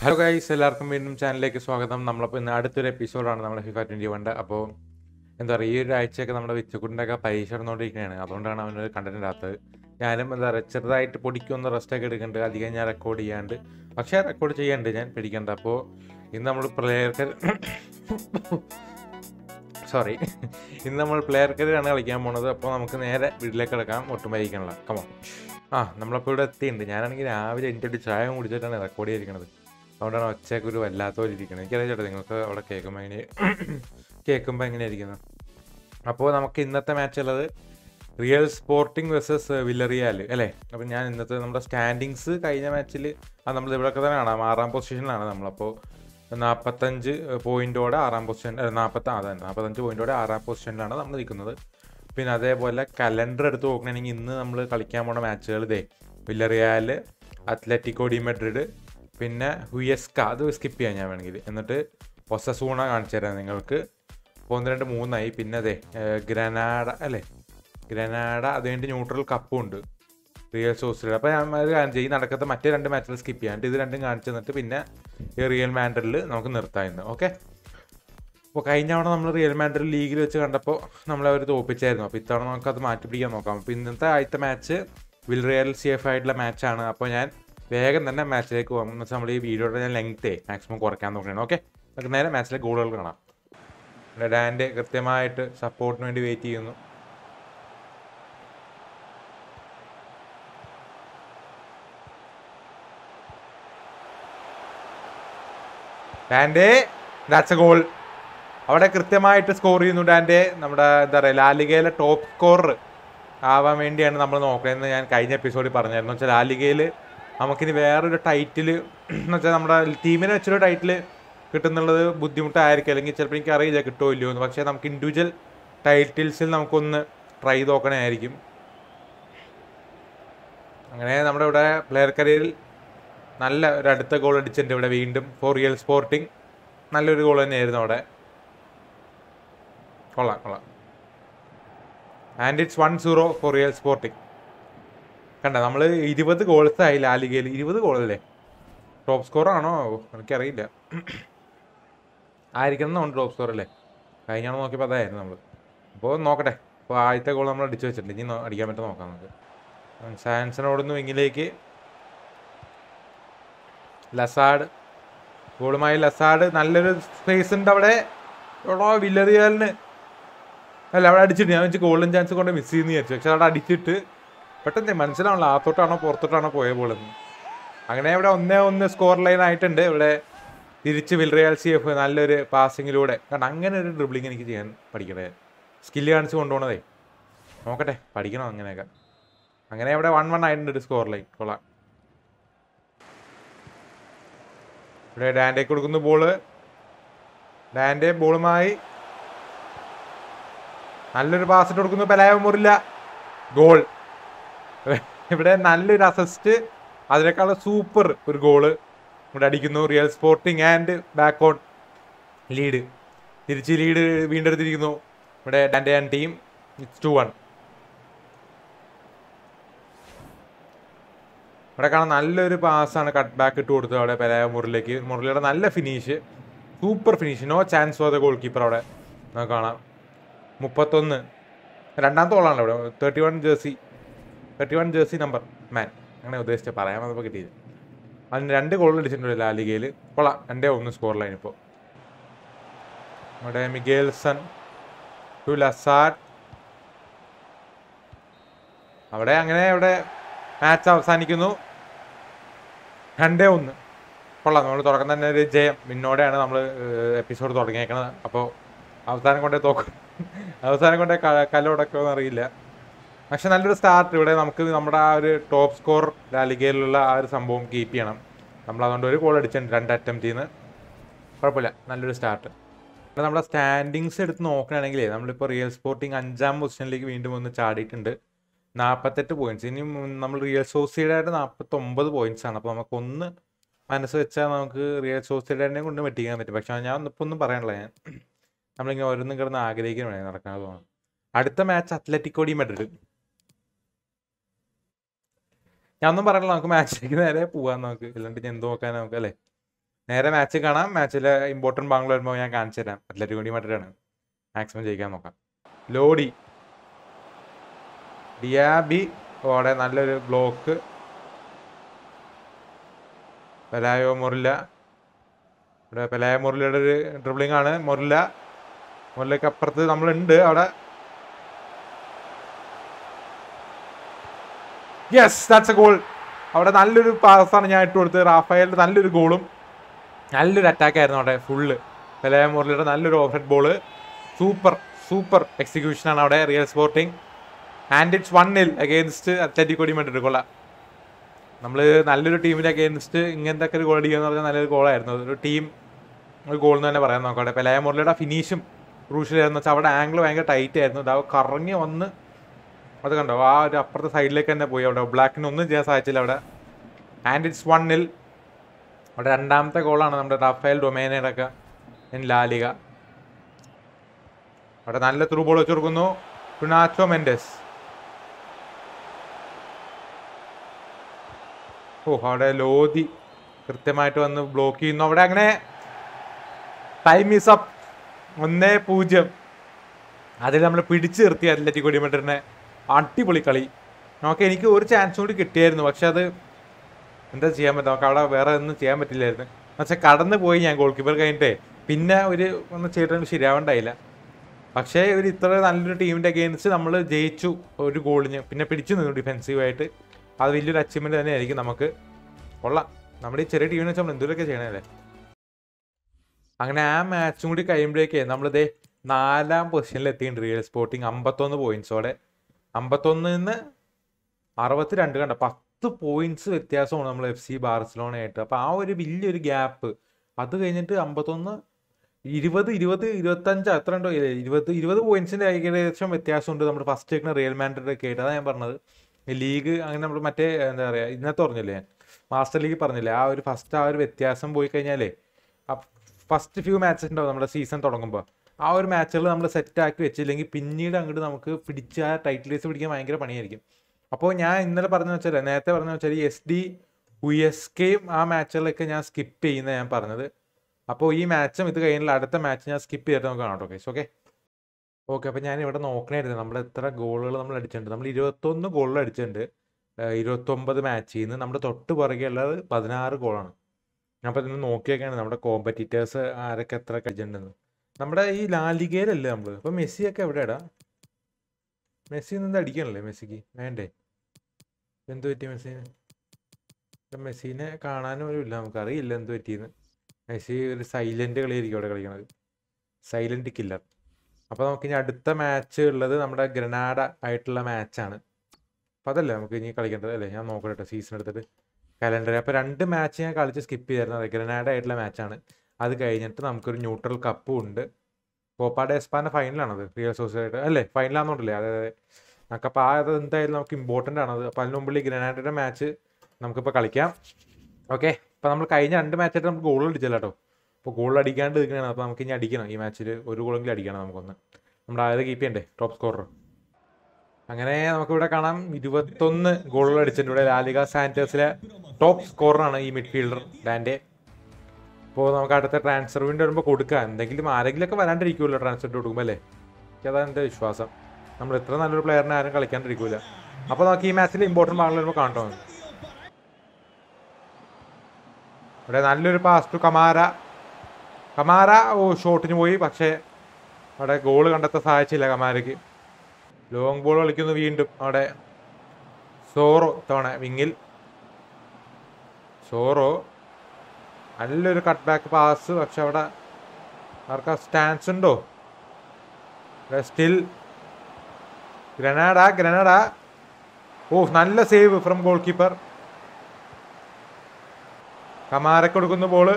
Hello guys, എല്ലാവർക്കും വീണ്ടും ചാനലിലേക്ക് സ്വാഗതം. നമ്മളിപ്പോൾ ഇന്ന് അടുത്തൊരു എപ്പിസോഡാണ് നമ്മുടെ FIFA 21. അപ്പോൾ എന്താ പറയുക, ഈ ഒരു ആഴ്ചയൊക്കെ നമ്മുടെ വിച്ചുകുട്ടിൻ്റെയൊക്കെ പരീക്ഷ നടന്നുകൊണ്ടിരിക്കുകയാണ്. അതുകൊണ്ടാണ് അവനൊരു കണ്ടന്റ് ഇടാത്തത്. ഞാനും എന്താ പറയുക, ചെറുതായിട്ട് പൊടിക്കൊന്ന് റെസ്റ്റൊക്കെ എടുക്കുന്നുണ്ട്. അധികം ഞാൻ റെക്കോർഡ് ചെയ്യാണ്ട്, പക്ഷേ റെക്കോർഡ് ചെയ്യാണ്ട് ഞാൻ പേടിക്കണ്ട. അപ്പോൾ ഇന്ന് നമ്മൾ സോറി ഇന്ന് നമ്മൾ പ്ലെയർക്കെതിരാണ് കളിക്കാൻ പോണത്. അപ്പോൾ നമുക്ക് നേരെ വീട്ടിലേക്ക് കിടക്കാം, ഒട്ടും വൈകിക്കാനുള്ള. കമോ നമ്മളപ്പോൾ ഇവിടെ എത്തിയിട്ടുണ്ട്. ഞാനാണെങ്കിൽ രാവിലെ എൻ്റെ ചായ കുടിച്ചിട്ടാണ് റെക്കോർഡ് ചെയ്തിരിക്കുന്നത്. അതുകൊണ്ടാണ് ഒച്ചയൊക്കെ ഒരു വല്ലാത്ത പോലെ ഇരിക്കുന്നത്. എനിക്കറിയാം ചേട്ടാ, നിങ്ങൾക്ക് അവിടെ കേൾക്കുമ്പോൾ എങ്ങനെയായിരിക്കുന്നത്. അപ്പോൾ നമുക്ക് ഇന്നത്തെ മാച്ച് ഉള്ളത് റിയൽ സ്പോർട്ടിംഗ് വേഴ്സസ് വില്ലറിയാൽ അല്ലേ. അപ്പം ഞാൻ ഇന്നത്തെ നമ്മുടെ സ്റ്റാൻഡിങ്സ് കഴിഞ്ഞ മാച്ചിൽ നമ്മൾ ഇവിടെയൊക്കെ തന്നെ കാണാം, 6ാം പൊസിഷനിലാണ് നമ്മളപ്പോൾ. 45 പോയിൻറ്റോടെ 6ാം പൊസിഷൻ, 45 പോയിൻറ്റോടെ 6ാം പൊസിഷനിലാണ് നമ്മൾ നിൽക്കുന്നത്. പിന്നെ അതേപോലെ കലണ്ടർ എടുത്ത് നോക്കണമെങ്കിൽ ഇന്ന് നമ്മൾ കളിക്കാൻ പോണ മാച്ചുകൾ വില്ലറിയാൽ, അത്ലറ്റിക്കോ ഡി മെഡ്രിഡ്, പിന്നെ ഹുയസ്ക, അത് സ്കിപ്പ് ചെയ്യാൻ ഞാൻ വേണമെങ്കിൽ. എന്നിട്ട് ഒസസൂണ കാണിച്ചു തരാം നിങ്ങൾക്ക്. 1, 2, 3 പിന്നെ ഗ്രനാഡ അല്ലേ, ഗ്രനാഡ. അത് കഴിഞ്ഞിട്ട് ന്യൂട്രൽ കപ്പും ഉണ്ട്, റിയൽ സോസിഡ്. അപ്പോൾ ഞാൻ അത് കാണിച്ചു ഈ നടക്കത്തെ മറ്റേ 2 മാച്ചുകൾ സ്കിപ്പ് ചെയ്യാൻ, ഇത് രണ്ടും കാണിച്ചു തന്നിട്ട് പിന്നെ ഈ റിയൽ മാൻഡ്രിഡിൽ നമുക്ക് നിർത്താം ഇന്ന്. ഓക്കെ. അപ്പോൾ കഴിഞ്ഞ തവണ നമ്മൾ റിയൽ മാൻഡ്രിഡ് ലീഗിൽ വെച്ച് കണ്ടപ്പോൾ നമ്മളവർ തോപ്പിച്ചായിരുന്നു. അപ്പോൾ ഇത്തവണ നമുക്കത് മാറ്റി പിടിക്കാൻ നോക്കാം. അപ്പോൾ ഇന്നത്തെ ആദ്യത്തെ മാച്ച് വിൽറിയൽ CF ആയിട്ടുള്ള മാച്ചാണ്. അപ്പോൾ ഞാൻ വേഗം തന്നെ മാച്ചിലേക്ക് പോകാം. എന്ന് വെച്ചാൽ നമ്മൾ ഈ വീഡിയോയുടെ ഞാൻ ലെങ്ത്തേ മാക്സിമം കുറയ്ക്കാൻ നോക്കുകയാണ്. ഓക്കെ, നമുക്ക് നേരെ മാച്ചിലെ ഗോളുകൾ കാണാം. ഡാൻറ്റ് കൃത്യമായിട്ട് സപ്പോർട്ടിന് വേണ്ടി വെയിറ്റ് ചെയ്യുന്നു. Dante, that's a goal. അവിടെ കൃത്യമായിട്ട് സ്കോർ ചെയ്യുന്നു ഡാൻറ്റ്. നമ്മുടെ എന്താ പറയുക, ലാലിഗയിലെ ടോപ്പ് സ്കോറർ ആവാൻ വേണ്ടിയാണ് നമ്മൾ നോക്കുന്നതെന്ന് ഞാൻ കഴിഞ്ഞ എപ്പിസോഡിൽ പറഞ്ഞായിരുന്നു. വെച്ചാൽ ലാലിഗയിൽ നമുക്കിനി വേറൊരു ടൈറ്റിൽ എന്ന് വെച്ചാൽ നമ്മുടെ ടീമിനെ വെച്ചൊരു ടൈറ്റിൽ കിട്ടുന്നുള്ളത് ബുദ്ധിമുട്ടായിരിക്കും. അല്ലെങ്കിൽ ചിലപ്പോൾ എനിക്ക് അറിയില്ല കിട്ടുമോ ഇല്ലയോ എന്ന്. പക്ഷേ നമുക്ക് ഇൻഡിവിജ്വൽ ടൈറ്റിൽസിൽ നമുക്കൊന്ന് ട്രൈ നോക്കണമായിരിക്കും. അങ്ങനെ നമ്മുടെ ഇവിടെ പ്ലെയർ കരിയറിൽ നല്ല ഒരു അടുത്ത ഗോൾ അടിച്ചിട്ടുണ്ട് ഇവിടെ വീണ്ടും ഫോർ റിയൽ സ്പോർട്ടിംഗ്. നല്ലൊരു ഗോൾ തന്നെയായിരുന്നു അവിടെ. കൊള്ളാം. And it's 1-0 for Real Sporting. കണ്ട, നമ്മൾ 20 ഗോൾസായി ലാലിഗയിൽ. 20 ഗോളല്ലേ? ടോപ്പ് സ്കോർ ആണോ എനിക്കറിയില്ല. ആയിരിക്കണം എന്നുണ്ട് ടോപ്പ് സ്കോർ അല്ലേ. കഴിഞ്ഞാണ് നോക്കിയപ്പോൾ അതായിരുന്നു നമ്മൾ. അപ്പോൾ നോക്കട്ടെ. അപ്പോൾ ആദ്യത്തെ ഗോൾ നമ്മൾ അടിച്ചു വെച്ചിട്ടുണ്ട്. ഇനി അടിക്കാൻ പറ്റും നോക്കാം നമുക്ക്. സാൻസനോടുന്നു വിങ്ങിലേക്ക് ലസാഡ്. ഗോളുമായി ലസാഡ്. നല്ലൊരു സ്പേസ് ഉണ്ട് അവിടെ. എവിടെ വില്ലറിയാലിന് അല്ല, അവിടെ അടിച്ചിട്ട് ഞാൻ വെച്ച് ഗോൾഡൻ ചാൻസ് കൊണ്ട് മിസ് ചെയ്യുന്ന വിചാരിച്ചു. പക്ഷെ അവിടെ അടിച്ചിട്ട് പെട്ടെന്ന് മനസ്സിലാവണല്ലോ അകത്തോട്ടാണോ പുറത്തോട്ടാണോ പോയ ബോളെന്ന്. അങ്ങനെ ഇവിടെ 1-1 സ്കോർ ലൈൻ ആയിട്ടുണ്ട്. ഇവിടെ തിരിച്ച് വിൽറിയൽ CF നല്ലൊരു പാസിങ്ങിലൂടെ. കാരണം അങ്ങനെ ഒരു ഡ്രിബ്ലിങ് എനിക്ക് ചെയ്യാൻ പഠിക്കണേ, സ്കില്ല് കാണിച്ച് കൊണ്ടുപോകണതേ. നോക്കട്ടെ, പഠിക്കണം അങ്ങനെയൊക്കെ. അങ്ങനെ ഇവിടെ 1-1 ആയിട്ടുണ്ട് ഒരു സ്കോർ ലൈൻ. കൊള്ളാം. ഇവിടെ ഡാൻറ്റേക്ക് കൊടുക്കുന്നു ബോള്. ഡാൻറ്റെ ബോളുമായി നല്ലൊരു പാസ് ഇട്ട് കൊടുക്കുന്നു. Pelayo Morilla. ഗോൾ. ഇവിടെ നല്ലൊരു അസിസ്റ്റ്, അതിനേക്കാളും സൂപ്പർ ഒരു ഗോള് ഇവിടെ അടിക്കുന്നു Real Sporting. And back on lead. തിരിച്ച് ലീഡ് വീണ്ടെടുത്തിരിക്കുന്നു ഇവിടെ ഡാൻറ്റെ ആൻഡ് ടീം. ഇറ്റ്സ് 2-1. ഇവിടെ കാണാൻ നല്ലൊരു പാസ്സാണ് കട്ട് ബാക്ക് ഇട്ട് കൊടുത്തത് അവിടെ പെലായോ മുറിലേക്ക്. മുറിലയുടെ നല്ല finish, super finish. No chance for the goal keeper. അവിടെ നമുക്ക് കാണാം 31 രണ്ടാമത്തെ ഗോളാണല്ലോ ഇവിടെ. 31 ജേഴ്സി നമ്പർ മാൻ, അങ്ങനെ ഉദ്ദേശിച്ച് പറയാൻ വന്നപ്പോൾ കിട്ടിയത്. അതിന് 2 ഗോൾ അടിച്ചിട്ടുണ്ട് ലാലിഗയിൽ. കൊള്ളാം. 2-1 സ്കോർ ലൈൻ. ഇപ്പോൾ ഇവിടെ മിഗേൽസൺ ടു ലസാഡ്. അവിടെ അങ്ങനെ ഇവിടെ മാച്ച് അവസാനിക്കുന്നു 2-1. കൊള്ളാം. നമ്മൾ തുടക്കം തന്നെ ഒരു ജയം. മുന്നോടെയാണ് നമ്മൾ എപ്പിസോഡ് തുടങ്ങിയേക്കണത്. അപ്പോൾ അവസാനം കൊണ്ടേ കല്ലുടക്കുമെന്ന് അറിയില്ല. പക്ഷെ നല്ലൊരു സ്റ്റാർട്ട് ഇവിടെ നമുക്ക്. നമ്മുടെ ആ ഒരു ടോപ്പ് സ്കോർ ലാലിഗയിലുള്ള ആ ഒരു സംഭവം കീപ്പ് ചെയ്യണം നമ്മൾ. അതുകൊണ്ട് ഒരു ഗോൾ അടിച്ചിട്ടുണ്ട് 2 അറ്റംപ്റ്റിൽ നിന്ന്. കുഴപ്പമില്ല, നല്ലൊരു സ്റ്റാർട്ട്. അപ്പോൾ നമ്മുടെ സ്റ്റാൻഡിങ്സ് എടുത്ത് നോക്കുകയാണെങ്കിൽ നമ്മളിപ്പോൾ റിയൽ സ്പോർട്ടിംഗ് 5ാം പൊസിഷനിലേക്ക് വീണ്ടും ഒന്ന് ചാടിയിട്ടുണ്ട്. 48 പോയിന്റ്സ്. ഇനി നമ്മൾ റിയൽ സോസിഡായിട്ട് 49 പോയിന്റ്സ് ആണ്. അപ്പോൾ നമുക്കൊന്ന് മനസ്സ് വെച്ചാൽ നമുക്ക് റിയൽ സോസിഡാഡിനെ കൊണ്ട് വെട്ടിക്കാൻ പറ്റും. പക്ഷെ ഞാൻ ഇപ്പോൾ ഒന്നും പറയാനുള്ള, നമ്മളിങ്ങനെ ഓരോന്നും കിടന്ന് ആഗ്രഹിക്കാൻ നടക്കാൻ തോന്നുന്നു. അടുത്ത മാച്ച് അത്ലറ്റിക്കോ ഡി മെഡ്രിഡ്. ഞാനൊന്നും പറയണില്ല, നമുക്ക് മാച്ചിലേക്ക് നേരെ പോവാൻ. നമുക്ക് ഇല്ലാണ്ട് ഞാൻ എന്ത് നോക്കാൻ നമുക്ക് അല്ലേ. നേരെ മാച്ച് കാണാം. മാച്ചിലെ ഇമ്പോർട്ടൻറ്റ് ഭാഗങ്ങൾ വരുമ്പോൾ ഞാൻ കാണിച്ചു തരാം. അത്ലറ്റിക് മാഡ്രിഡാണ് മാക്സിമം ജയിക്കാൻ നോക്കാം. ലോഡി ഡിയാബി ഓടെ നല്ലൊരു ബ്ലോക്ക്. പെലായോ മൊറില്ല. ഇവിടെ പെലായോ മൊറില്ലയുടെ ഒരു ഡ്രിബ്ലിംഗ് ആണ്. മൊറില്ലയ്ക്ക് അപ്പുറത്ത് നമ്മളുണ്ട് അവിടെ. Yes, that's a goal. അവിടെ നല്ലൊരു പാസാണ് ഞാൻ ഇട്ട് കൊടുത്തത്. റാഫേലിൻ്റെ നല്ലൊരു ഗോളും നല്ലൊരു അറ്റാക്കായിരുന്നു അവിടെ ഫുള്ള്. പെലായോ മൊറില്ലയുടെ നല്ലൊരു ഓഫ് ഹെഡ് ബോള്. സൂപ്പർ എക്സിക്യൂഷനാണ് അവിടെ Real Sporting. And it's 1-0 against Athletic Madrid. കൊള്ളാം. നമ്മൾ നല്ലൊരു ടീമിൻ്റെ അഗെയിൻസ്റ്റ് ഇങ്ങനത്തെ ഒക്കെ ഒരു ഗോൾ അടിക്കുക എന്ന് പറഞ്ഞാൽ നല്ലൊരു ഗോളായിരുന്നു. ഒരു ടീം ഒരു ഗോൾ എന്ന് തന്നെ പറയാൻ നോക്കാം. അവിടെ പെലായോ മൊറില്ലയുടെ ഫിനിഷും ക്രൂഷ്യലായിരുന്നു. വെച്ചാൽ അവിടെ ആംഗിൾ ഭയങ്കര ടൈറ്റ് ആയിരുന്നു. അത് കറങ്ങി വന്ന് അത് കണ്ടോ, ആ ഒരു അപ്പുറത്തെ സൈഡിലേക്ക് തന്നെ പോയി. അവിടെ ബ്ലാക്കിന് ഒന്നും ചെയ്യാൻ സാധിച്ചില്ല അവിടെ. And it's 1-0. അവിടെ രണ്ടാമത്തെ ഗോളാണ് നമ്മുടെ റാഫേൽ ഡൊമേനയുടെ ഒക്കെ ഇൻ ലാ ലിഗ. അവിടെ നല്ല ത്രൂ ബോൾ വെച്ച് കൊടുക്കുന്നു. Nacho Mendes. അവിടെ ലോധി കൃത്യമായിട്ട് വന്ന് ബ്ലോക്ക് ചെയ്യുന്നു. അവിടെ അങ്ങനെ ടൈം ഈസ് അപ്പ്. 1-0. അതിൽ നമ്മൾ പിടിച്ചു നിർത്തി അത്ലറ്റിക് മാഡ്രിഡിനെ. അടിപൊളി കളി. എനിക്ക് ഒരു ചാൻസ് കൂടി കിട്ടിയായിരുന്നു, പക്ഷെ അത് എന്താ ചെയ്യാൻ പറ്റും, നമുക്ക് അവിടെ വേറെ ഒന്നും ചെയ്യാൻ പറ്റില്ലായിരുന്നു. പക്ഷെ കടന്നു പോയി ഞാൻ ഗോൾ കീപ്പർ കഴിഞ്ഞിട്ടേ. പിന്നെ ഒന്ന് ചെയ്തിട്ട് ശരിയാവണ്ടായില്ല. പക്ഷേ ഇത്ര നല്ലൊരു ടീമിൻ്റെ അഗെയിൻസ്റ്റ് നമ്മൾ ജയിച്ചു ഒരു ഗോളിന്. പിന്നെ പിടിച്ചു നിന്നു ഡിഫെൻസീവായിട്ട്. അത് വലിയൊരു അച്ചീവ്മെൻറ്റ് തന്നെയായിരിക്കും നമുക്ക്. കൊള്ളാം. നമ്മുടെ ഈ ചെറിയ ടീമിനെ വെച്ച് നമ്മൾ എന്തെങ്കിലുമൊക്കെ ചെയ്യണമല്ലേ. അങ്ങനെ ആ മാച്ചും കൂടി കഴിയുമ്പോഴേക്കേ നമ്മളിതേ 4ാം പൊസിഷനിൽ എത്തിയിട്ടുണ്ട്. Real Sporting 51 പോയിൻറ്റ്സോടെ. 51 62 കണ്ട 10 പോയിന്റ്സ് വ്യത്യാസമാണ് നമ്മൾ FC ബാർസലോണയായിട്ട്. അപ്പോൾ ആ ഒരു വലിയൊരു ഗ്യാപ്പ്. അത് കഴിഞ്ഞിട്ട് 51 20 20 25 അത്ര ഉണ്ടോ, 20 പോയിന്റ്സിൻ്റെ ഏകദേശം വ്യത്യാസമുണ്ട് നമ്മുടെ ഫസ്റ്റ് വെക്കുന്ന റിയൽ മാഡ്രിഡ് ഒക്കെ ആയിട്ട്. അതാണ് ഞാൻ പറഞ്ഞത്. ലീഗ് അങ്ങനെ നമ്മൾ മറ്റേ എന്താ പറയുക, ഇന്നത്തെ പറഞ്ഞില്ലേ മാസ്റ്റർ ലീഗ് പറഞ്ഞില്ലേ, ആ ഒരു ഫസ്റ്റ് ആ ഒരു വ്യത്യാസം പോയി കഴിഞ്ഞാലേ ഫസ്റ്റ് ഫ്യൂ മാച്ചസ് ഉണ്ടാവും നമ്മുടെ സീസൺ തുടങ്ങുമ്പോൾ. ആ ഒരു മാച്ചുകൾ നമ്മൾ സെറ്റാക്കി വെച്ചില്ലെങ്കിൽ പിന്നീട് അങ്ങോട്ട് നമുക്ക് പിടിച്ച് ആ ടൈറ്റിൽ റേസ് പിടിക്കാൻ ഭയങ്കര പണിയായിരിക്കും. അപ്പോൾ ഞാൻ ഇന്നലെ നേരത്തെ പറഞ്ഞു വെച്ചാൽ SD USKയും ആ മാച്ചുകളൊക്കെ ഞാൻ സ്കിപ്പ് ചെയ്യുന്ന ഞാൻ പറഞ്ഞത്. അപ്പോൾ ഈ മാച്ചും ഇത് കഴിഞ്ഞാൽ അടുത്ത മാച്ച് ഞാൻ സ്കിപ്പ് ചെയ്തിട്ട് നമുക്ക് കാണാം. ഓക്കെ. അപ്പോൾ ഞാൻ ഇവിടെ നോക്കണമായിരുന്നു നമ്മൾ എത്ര ഗോളുകൾ നമ്മൾ അടിച്ചിട്ടുണ്ട്. നമ്മൾ 21 ഗോളുകൾ അടിച്ചിട്ടുണ്ട് 29 മാച്ചിൽ നിന്ന്. നമ്മുടെ തൊട്ട് പുറകെ ഉള്ളത് 16 ഗോളാണ്. അപ്പോൾ ഇന്ന് നോക്കിയൊക്കെയാണ് നമ്മുടെ കോമ്പറ്റീറ്റേഴ്സ് ആരൊക്കെ എത്ര അടിച്ചിട്ടുണ്ടെന്ന്. നമ്മുടെ ഈ ലാലിഗയിലല്ലേ നമ്മൾ. അപ്പോൾ മെസ്സിയൊക്കെ എവിടെയാടാ? മെസ്സി നിന്ന് അടിക്കണല്ലേ? മെസ്സിക്ക് വേണ്ടേ? എന്ത് പറ്റി മെസ്സിന്? മെസ്സിനെ കാണാനും ഒരു ഇല്ല, നമുക്കറിയില്ല എന്ത് പറ്റിയെന്ന്. മെസ്സി ഒരു സൈലന്റ് കളിയായിരിക്കും അവിടെ കളിക്കണത്, സൈലന്റ് കില്ലർ. അപ്പോൾ നമുക്കിനി അടുത്ത മാച്ച് ഉള്ളത് നമ്മുടെ ഗ്രനാഡ ആയിട്ടുള്ള മാച്ചാണ്. അപ്പോൾ അതല്ലേ നമുക്ക് ഇനി കളിക്കേണ്ടത് അല്ലേ? ഞാൻ നോക്കട്ടെ സീസൺ എടുത്തിട്ട് കലണ്ടർ. അപ്പോൾ 2 മാച്ച് ഞാൻ കളിച്ച് സ്കിപ്പ് ചെയ്തിരുന്നത് ഗ്രനാഡ ആയിട്ടുള്ള മാച്ചാണ്. അത് കഴിഞ്ഞിട്ട് നമുക്കൊരു ന്യൂട്രൽ കപ്പും ഉണ്ട്. കോപ്പ ഡെ എസ്പാന ഫൈനലാണത്, റിയൽ സൊസൈറ്റി അല്ലേ? ഫൈനലാണെന്നുണ്ടല്ലേ? അതായത് നമുക്കപ്പോൾ അത് എന്തായാലും നമുക്ക് ഇമ്പോർട്ടൻ്റ് ആണത്. അപ്പോൾ അതിന് മുമ്പിൽ ഗ്രനാഡയുടെ മാച്ച് നമുക്കിപ്പോൾ കളിക്കാം. ഓക്കെ. അപ്പോൾ നമ്മൾ കഴിഞ്ഞ 2 മാച്ചായിട്ട് നമുക്ക് ഗോൾ അടിച്ചല്ലോ കേട്ടോ. അപ്പോൾ ഗോൾ അടിക്കാണ്ട് ഇരിക്കണതാണ്. അപ്പോൾ നമുക്ക് ഇനി അടിക്കണം ഈ മാച്ചിൽ, ഒരു ഗോളെങ്കിലും അടിക്കണം നമുക്കൊന്ന്. നമ്മുടെ ആയത് കീപ്പ് ചെയ്യണ്ടേ, ടോപ്പ് സ്കോറർ. അങ്ങനെ നമുക്കിവിടെ കാണാം 21 ഗോളുകൾ അടിച്ചിട്ടുണ്ട്. ഇവിടെ ലാലിഗ സാന്റേഴ്സിലെ ടോപ്പ് സ്കോററാണ് ഈ മിഡ്ഫീൽഡർ ഡാൻറ്റെ. അപ്പോൾ നമുക്ക് അടുത്ത ട്രാൻസ്ഫർ വിൻഡോ വരുമ്പോൾ കൊടുക്കാം. എന്തെങ്കിലും ആരെങ്കിലുമൊക്കെ വരാണ്ടിരിക്കുമല്ലോ ട്രാൻസ്ഫർ കൊടുക്കുമ്പോൾ അല്ലേ? എനിക്കതാണ് എൻ്റെ വിശ്വാസം. നമ്മൾ ഇത്ര നല്ലൊരു പ്ലെയറിനെ ആരും കളിക്കാണ്ടിരിക്കില്ല. അപ്പോൾ നമുക്ക് ഈ മാച്ചിൽ ഇമ്പോർട്ടൻറ്റ് ഭാഗങ്ങൾ വരുമ്പോൾ കാണട്ടോ. ഇവിടെ നല്ലൊരു പാസ് ടു കമാര. ഷോട്ടിന് പോയി, പക്ഷേ അവിടെ ഗോൾ കണ്ടെത്താൻ സാധിച്ചില്ല കമാരയ്ക്ക്. ലോങ് ബോൾ കളിക്കുന്നു വീണ്ടും അവിടെ സോറോ. തവണ വിങ്ങിൽ സോറോ നല്ലൊരു കട്ട് ബാക്ക് പാസ്, പക്ഷെ അവിടെ ആർക്കാ സ്റ്റാൻസ് ഉണ്ടോ? Still Granada. നല്ല സേവ് ഫ്രം ഗോൾ കീപ്പർ. കമാരക്ക് കൊടുക്കുന്ന ബോള്.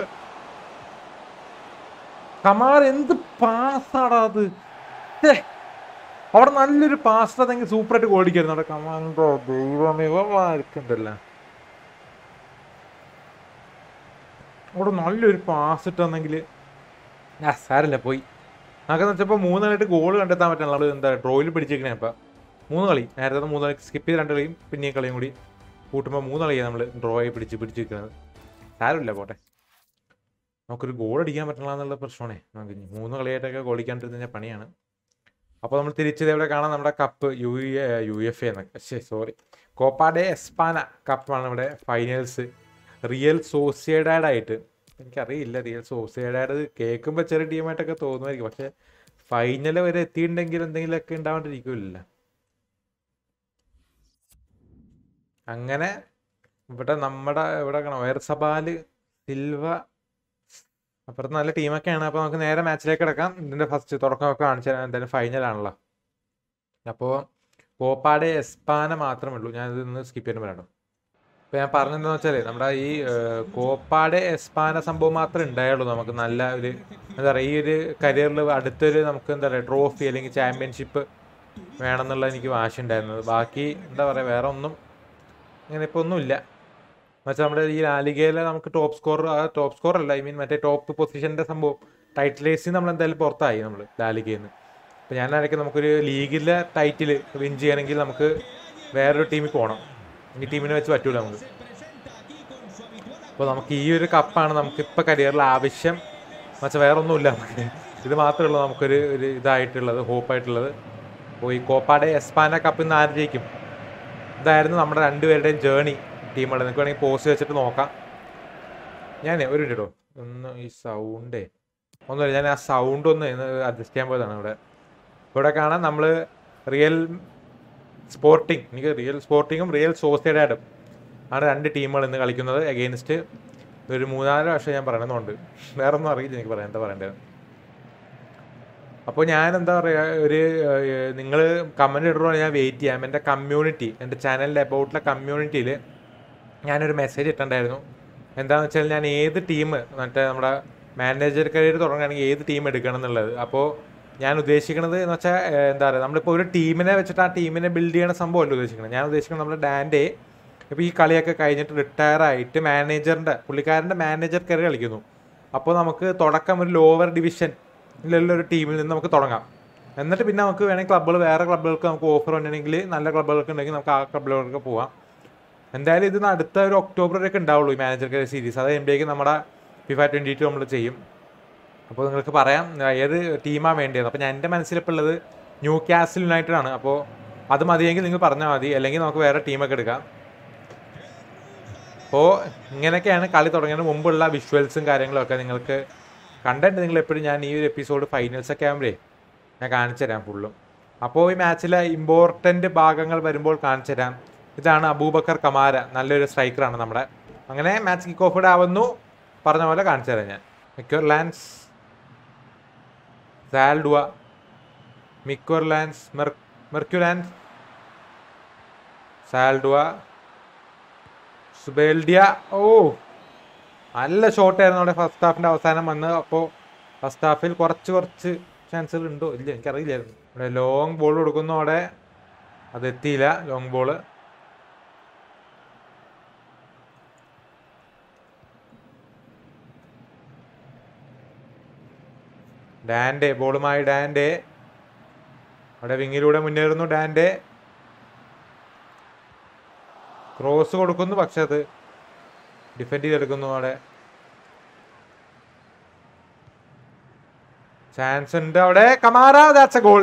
കമാര എന്ത് പാസ്സാടാ അത്! അവിടെ നല്ലൊരു പാസ് അതെങ്കിൽ സൂപ്പറായിട്ട് ഗോളിക്കായിരുന്നു അവിടെ. കമാൻഡോ ദൈവമേവമാർക്കുണ്ടല്ലോ, അവിടെ നല്ലൊരു പാസ് ഇട്ടെന്നെങ്കിൽ സാരല്ല പോയി. നമുക്കെന്ന് വെച്ചപ്പോൾ 3 കളിയായിട്ട് ഗോൾ കണ്ടെത്താൻ പറ്റില്ല. നമ്മൾ എന്താ ഡ്രോയിൽ പിടിച്ചിരിക്കണേ. അപ്പം 3 കളി, നേരത്തെ 3 കളി സ്കിപ്പ് ചെയ്ത് 2 കളിയും പിന്നെ കളിയും കൂടി കൂട്ടുമ്പോൾ 3 കളിയാണ് നമ്മൾ ഡ്രോയിൽ പിടിച്ചിരിക്കുന്നത്. സാരമില്ല, പോട്ടെ. നമുക്കൊരു ഗോൾ അടിക്കാൻ പറ്റില്ല എന്നുള്ള പ്രശ്നമാണേ. നമുക്ക് 3 കളിയായിട്ടൊക്കെ ഗോൾ അടിക്കാണ്ടിരുന്ന് കഴിഞ്ഞാൽ പണിയാണ്. അപ്പോൾ നമ്മൾ തിരിച്ചത് ഇവിടെ കാണാം, നമ്മുടെ കപ്പ് UEFA എന്നൊക്കെ സോറി കോപ്പ ഡെ എസ്പാന കപ്പാണ് ഇവിടെ ഫൈനൽസ്. റിയൽ സോസിയഡായിട്ട് എനിക്കറിയില്ല, റിയൽ സോസിയഡാഡ് കേൾക്കുമ്പോൾ ചെറിയ ടീമായിട്ടൊക്കെ തോന്നുമായിരിക്കും, പക്ഷേ ഫൈനൽ വരെ എത്തിയിട്ടുണ്ടെങ്കിൽ എന്തെങ്കിലുമൊക്കെ ഉണ്ടാവാണ്ടിരിക്കില്ല. അങ്ങനെ ഇവിടെ ഇവിടെ കാണാം വേർസബാല് സിൽവ, അപ്പുറത്ത് നല്ല ടീമൊക്കെയാണ്. അപ്പോൾ നമുക്ക് നേരെ മാച്ചിലേക്ക് കിടക്കാം. ഇതിൻ്റെ ഫസ്റ്റ് തുടക്കമൊക്കെ കാണിച്ചു തരാം, എന്തായാലും ഫൈനലാണല്ലോ. അപ്പോൾ കോപ്പാടെ എസ്പാന മാത്രമേ ഉള്ളൂ, ഞാനിത് ഇന്ന് സ്കിപ്പ് ചെയ്യാൻ പറയണം. ഇപ്പോൾ ഞാൻ പറഞ്ഞതെന്ന് വെച്ചാൽ നമ്മുടെ ഈ കോപ്പാടെ എസ്പാന സംഭവം മാത്രമേ ഉണ്ടായുള്ളൂ നമുക്ക് നല്ല ഒരു എന്താ പറയുക, ഈ ഒരു കരിയറിൽ അടുത്തൊരു നമുക്ക് എന്താ പറയുക ട്രോഫി അല്ലെങ്കിൽ ചാമ്പ്യൻഷിപ്പ് വേണമെന്നുള്ള എനിക്ക് വാശി ഉണ്ടായിരുന്നത്. ബാക്കി എന്താ പറയുക വേറെ ഒന്നും അങ്ങനെ ഇപ്പോൾ ഒന്നുമില്ല. എന്നുവെച്ചാൽ നമ്മുടെ ഈ ലാലിഗയിലെ നമുക്ക് ടോപ്പ് സ്കോർ അല്ല, ഐ മീൻ മറ്റേ ടോപ്പ് പൊസിഷൻ്റെ സംഭവം ടൈറ്റിൽ റേസിൽ നമ്മൾ എന്തായാലും പുറത്തായി നമ്മൾ ലാലിഗയിൽ നിന്ന്. അപ്പോൾ ഞാൻ ആയിരിക്കും നമുക്കൊരു ലീഗിലെ ടൈറ്റിൽ വിൻ ചെയ്യണമെങ്കിൽ നമുക്ക് വേറൊരു ടീമിൽ പോകണം, ഈ ടീമിനെ വെച്ച് പറ്റൂല നമുക്ക്. അപ്പോൾ നമുക്ക് ഈ ഒരു കപ്പാണ് നമുക്കിപ്പോൾ കരിയറിൽ ആവശ്യം എന്നുവെച്ചാൽ വേറെ ഒന്നുമില്ല, നമുക്ക് ഇത് മാത്രമേ ഉള്ളൂ നമുക്കൊരു ഇതായിട്ടുള്ളത്, ഹോപ്പായിട്ടുള്ളത്. അപ്പോൾ ഈ കോപ്പാടെ എസ്പാന കപ്പിൽ നിന്ന് ആര് ജയിക്കും, ഇതായിരുന്നു നമ്മുടെ രണ്ടുപേരുടെയും ജേണി ടീമുകൾ. നിങ്ങൾക്ക് വേണമെങ്കിൽ പോസ്റ്റ് വെച്ചിട്ട് നോക്കാം. ഞാൻ ഒരു മിനിറ്റ് ഇടോ ഒന്ന് ഈ സൗണ്ടേ ഒന്നുമില്ല, ഞാൻ ആ സൗണ്ട് ഒന്ന് അഡ്ജസ്റ്റ് ചെയ്യാൻ പോയതാണ്. ഇവിടെ കാണാൻ നമ്മൾ റിയൽ സ്പോർട്ടിങ്ങും റിയൽ സോസിയഡാഡും ആണ് രണ്ട് ടീമുകൾ ഇന്ന് കളിക്കുന്നത് അഗെയിൻസ്റ്റ്. ഒരു 3-4 വർഷം ഞാൻ പറയണമെന്നുണ്ട്, വേറെ ഒന്നും അറിയില്ല എനിക്ക് എന്താ പറയേണ്ടത്. അപ്പോൾ ഞാൻ എന്താ പറയുക, നിങ്ങൾ കമൻറ്റ് ഇടുമ്പോൾ ഞാൻ വെയിറ്റ് ചെയ്യാം. എൻ്റെ കമ്മ്യൂണിറ്റി, എൻ്റെ ചാനലിൻ്റെ അബൌട്ടിലെ കമ്മ്യൂണിറ്റിയിൽ ഞാനൊരു മെസ്സേജ് ഇട്ടിട്ടുണ്ടായിരുന്നു. എന്താണെന്ന് വെച്ചാൽ ഞാൻ ഏത് ടീം മറ്റേ നമ്മുടെ മാനേജർ കരിയർ തുടങ്ങുകയാണെങ്കിൽ ഏത് ടീം എടുക്കണം എന്നുള്ളത്. അപ്പോൾ ഞാൻ ഉദ്ദേശിക്കുന്നത് എന്ന് വെച്ചാൽ എന്താ പറയുക, നമ്മളിപ്പോൾ ഒരു ടീമിനെ വെച്ചിട്ട് ആ ടീമിനെ ബിൽഡ് ചെയ്യണ സംഭവമല്ല ഉദ്ദേശിക്കുന്നത്. ഞാൻ ഉദ്ദേശിക്കുന്നത് നമ്മുടെ ഡാൻഡെ ഇപ്പോൾ ഈ കളിയൊക്കെ കഴിഞ്ഞിട്ട് റിട്ടയർ ആയിട്ട് പുള്ളിക്കാരൻ്റെ മാനേജർ കരിയർ കളിക്കുന്നു. അപ്പോൾ നമുക്ക് തുടക്കം ഒരു ലോവർ ഡിവിഷനിലുള്ള ഒരു ടീമിൽ നിന്ന് നമുക്ക് തുടങ്ങാം. എന്നിട്ട് പിന്നെ നമുക്ക് വേണമെങ്കിൽ വേറെ ക്ലബ്ബുകൾക്ക് നമുക്ക് ഓഫർ ഉണ്ടെങ്കിൽ നല്ല ക്ലബ്ബുകൾക്ക് ഉണ്ടെങ്കിൽ നമുക്ക് ആ ക്ലബ്ബുകൾക്ക് പോവാം. എന്തായാലും ഇത് അടുത്ത ഒരു ഒക്ടോബർ വരെയൊക്കെ ഉണ്ടാവുള്ളൂ ഈ മാനേജർ കരിയർ സീരീസ്. അത് കഴിയുമ്പോഴേക്കും നമ്മുടെ FIFA 22 നമ്മൾ ചെയ്യും. അപ്പോൾ നിങ്ങൾക്ക് പറയാം ഏത് ടീമാണ് വേണ്ടത്. അപ്പോൾ ഞാൻ എൻ്റെ മനസ്സിലിപ്പോൾ ഉള്ളത് ന്യൂ കാസിൽ യുണൈറ്റഡ് ആണ്. അപ്പോൾ അത് മതിയെങ്കിൽ നിങ്ങൾ പറഞ്ഞാൽ മതി, അല്ലെങ്കിൽ നമുക്ക് വേറെ ടീമൊക്കെ എടുക്കാം. അപ്പോൾ ഇങ്ങനെയൊക്കെയാണ് കളി തുടങ്ങുന്നതിന് മുമ്പുള്ള വിഷ്വൽസും കാര്യങ്ങളൊക്കെ നിങ്ങൾക്ക് കണ്ടന്റ് നിങ്ങൾ എപ്പോഴും ഞാൻ ഈ ഒരു എപ്പിസോഡ് ഫൈനൽസൊക്കെ ആകുമ്പോഴേ ഞാൻ കാണിച്ചു തരാം ഫുള്ളും. അപ്പോൾ ഈ മാച്ചിലെ ഇമ്പോർട്ടൻ്റ് ഭാഗങ്ങൾ വരുമ്പോൾ കാണിച്ചു തരാം. ഇതാണ് അബൂബക്കർ കമാര, നല്ലൊരു സ്ട്രൈക്കറാണ് നമ്മുടെ. അങ്ങനെ മാച്ച് കിക്ക് ഓഫ് ആവുന്നു, പറഞ്ഞ പോലെ കാണിച്ചു തരാം ഞാൻ. മെർക്യുലാൻസ് സാൽഡുവ സുബേൽഡിയ. ഓ നല്ല ഷോട്ടായിരുന്നു അവിടെ ഫസ്റ്റ് ഹാഫിൻ്റെ അവസാനം വന്ന്. അപ്പോൾ ഫസ്റ്റ് ഹാഫിൽ കുറച്ച് ചാൻസുകൾ ഉണ്ടോ ഇല്ല എനിക്കറിയില്ലായിരുന്നു. ഇവിടെ ലോങ് ബോൾ കൊടുക്കുന്നു, അവിടെ അതെത്തിയില്ല ലോങ് ബോള്. ബോളുമായി ഡാൻഡെ അവിടെ വിങ്ങിലൂടെ മുന്നേറുന്നു. ഡാൻഡെ ക്രോസ് കൊടുക്കുന്നു, പക്ഷെ അത് ഡിഫെൻഡ് ചെയ്തെടുക്കുന്നു. അവിടെ ചാൻസ് ഉണ്ട്, അവിടെ കമാര, ദാറ്റ്സ് എ ഗോൾ.